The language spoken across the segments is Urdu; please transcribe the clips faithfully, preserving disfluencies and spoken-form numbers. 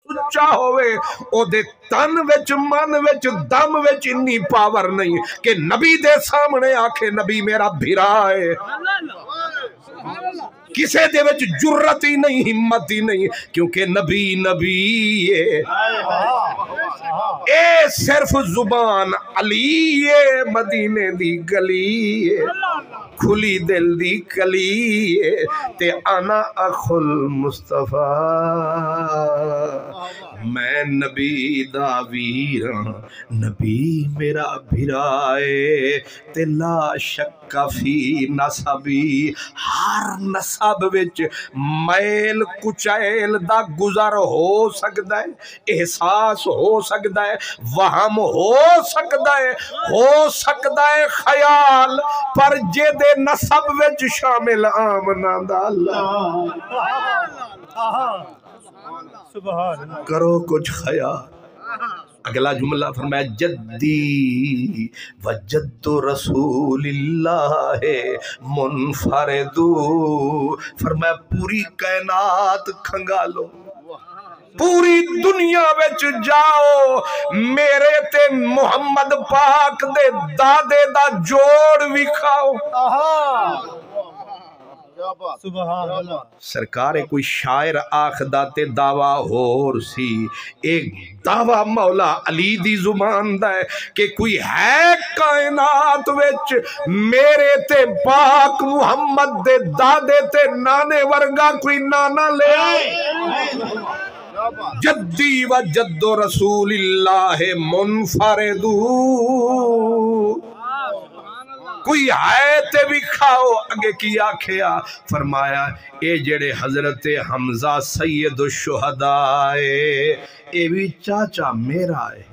سچا ہوئے او دے تن وچ من وچ دم وچ انی پاور نہیں کہ نبی دے سامنے آکھے نبی میرا بھرا ہے، کسے دے وچ جرت ہی نہیں، ہمت ہی نہیں، کیونکہ نبی نبی ہے، اے صرف زبان علی ہے، مدینے دی گلی ہے، کھلی دل دی کلی ہے، تے انا اخو المصطفیٰ، میں نبی دا ویراں، نبی میرا بھرائے، تے لا شک فی نسبی، ہر نسب وچ میل کچیل دا گزر ہو سکتا ہے، احساس ہو سکتا ہے، وہم ہو سکتا ہے، ہو سکتا ہے خیال، پر جے دے نسب وچ شامل آمنا دا اللہ کرو کچھ خیال۔ اگلا جملہ فرمایا جدی و جد رسول اللہ منفردو، فرمایا پوری کائنات کھنگالو، پوری دنیا وچ جاؤ، میرے تے محمد پاک دے دادے دا جوڑ وکھاؤ۔ سرکار کوئی شاعر آخدہ تے دعویٰ ہور سی، ایک دعویٰ مولا علی دی زبان دا ہے کہ کوئی ہے کائنات وچ میرے تے پاک محمد دے دادے تے نانے ورگا کوئی نانا لے آئے، جدی و جد رسول اللہ منفردو، کوئی ہے تے بھی کھاؤ۔ اگے کی آکھیا فرمایا اے جڑے حضرت حمزہ سید الشہداء اے بھی چاچا میرا ہے،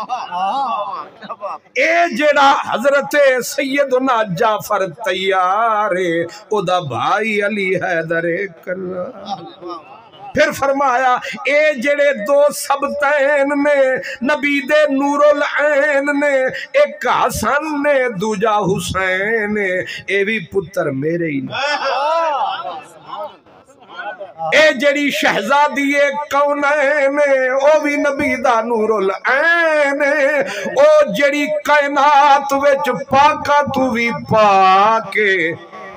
اے جڑا حضرت سیدنا جعفر طیار ہے او دا بھائی علی حیدر کرار۔ پھر فرمایا اے جڑے دو سبتین نے نبی دے نور العین نے، ایک حسن نے دوجا حسین نے، اے بھی پتر میرے ہی نے، اے جڑی شہزادی کونین او بھی نبی دا نور العین، او جڑی کائنات وچ پاکا تو بھی پاکے،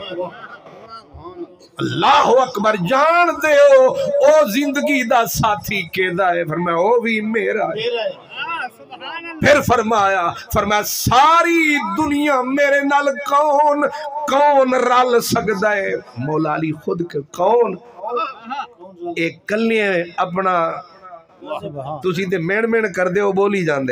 اللہ اکبر، جان دے ہو او زندگی دا ساتھی کے دائے، فرمایا او بھی میرا ہے۔ پھر فرمایا فرمایا ساری دنیا میرے نال کون کون رل سکتا ہے، مولا علی خود کے کون ایک کلیاں اپنا تسی تے مین مین کر دے ہو بولی جاندے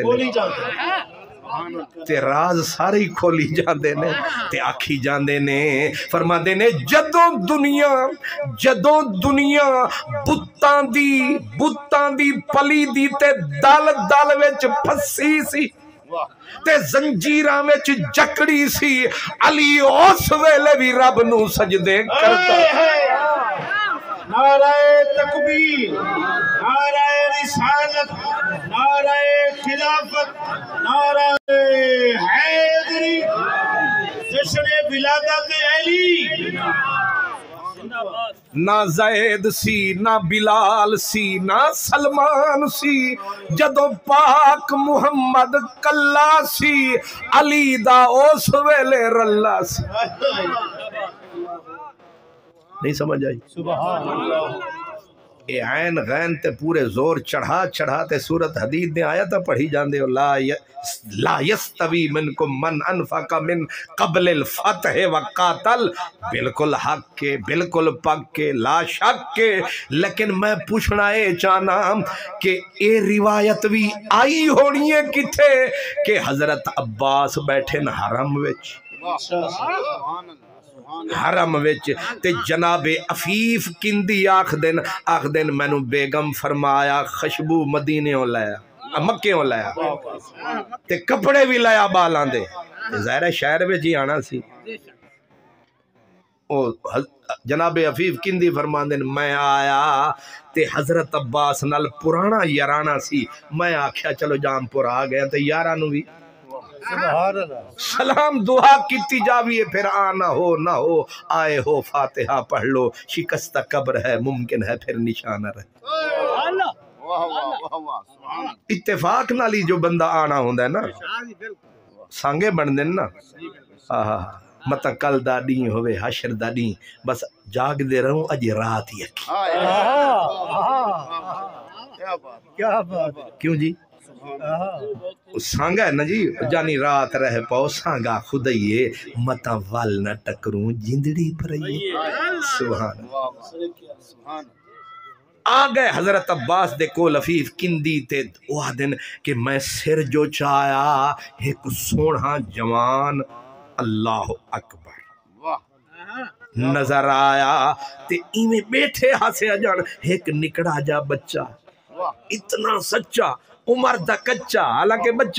تے راز ساری کھولی جاندے نے تے آکھی جاندے نے، فرما دے نے جدوں دنیا جدوں دنیا بتاں دی بتاں دی پلی دی تے دل دل وچ پھسی سی تے زنجیراں وچ جکڑی سی، علی اس ویلے بھی رب نو سجدے کرتا۔ نعرہ تکبیر، نعرہ رسالت، نعرہ خلافت، نعرہ حیدری، جشن ولادت علی۔ نہ زید سی نہ بلال سی نہ سلمان سی، جدو پاک محمد کلا سی، علی دا اس ویلے رلا سی۔ نہیں سمجھ آئی؟ سبحان اللہ۔ اے عین غین تے پورے زور چڑھا چڑھا تے سورت حدید نے آیا تھا پڑھی جاندے ہو، لا لا یستوی منکم من انفق من قبل الفتح وقاتل، بالکل حق کے بالکل پک کے لا شک کے، لیکن میں پوچھنا اے چاہنا کہ اے روایت بھی آئی ہونی ہے کتھے کہ حضرت عباس بیٹھے نا حرم وچ، حرم وچ تے جناب عفیف کندی آخ دن آخ دن میں نو بیگم فرمایا خشبو مدینے ہو لایا مکے ہو لایا تے کپڑے بھی لایا بالاں دے، ظاہر شہر وچ ہی آنا سی۔ جناب عفیف کندی فرمان دن میں آیا تے حضرت عباس نال پرانا یارانا سی، میں آکھیا چلو جام پور آ گیا تے یارانو بھی سلام دعا کیتی جاویے، پھر آنا ہو نہ ہو آئے ہو فاتحہ پڑھ لو، شکستہ قبر ہے ممکن ہے پھر نشانہ رہے۔ اتفاق نال ہی جو بندہ آنا ہوندا ہے نا سانگے بن دین نا آہا متا کل دا ڈیں ہوئے حشر دا ڈیں بس جاگ دے رہوں اج رات ہی اکھی کیا بات کیوں جی سانگا ہے نا جی جانی رات رہ پاؤ سانگا خدایے متا وال نہ ٹکروں جندڑی پرئی سبحان آگئے حضرت عباس دے کو لفیف کندی تے وہ دن کہ میں سر جو چایا ایک سوڑھا جوان اللہ اکبر نظر آیا تے ایمیں بیٹھے ہاسے اجان ایک نکڑا جا بچہ اتنا سچا عمر دا کچا حالانکہ بچہ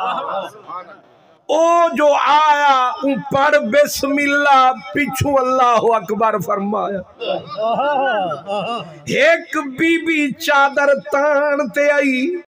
او جو آیا ان پر بسم اللہ پیچھو اللہ اکبر فرمایا ایک بی بی چادر تان تے آئی